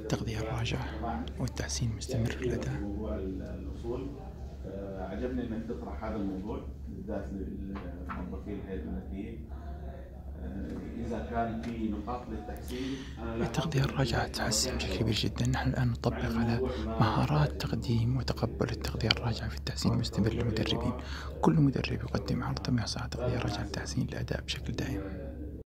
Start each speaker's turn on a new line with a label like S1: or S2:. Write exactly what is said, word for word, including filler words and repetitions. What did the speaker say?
S1: التغذية الراجعة والتحسين المستمر في الأداء.
S2: موضوع الأصول، عجبني إنك تطرح هذا الموضوع بالذات للموظفين الهيئة الملكية. إذا كان في نقاط للتحسين،
S1: التغذية الراجعة تحسن بشكل كبير جدا. نحن الآن نطبق على مهارات تقديم وتقبل التغذية الراجعة في التحسين المستمر للمدربين. كل مدرب يقدم عرض يحصل على تغذية راجعة لتحسين الأداء بشكل دائم.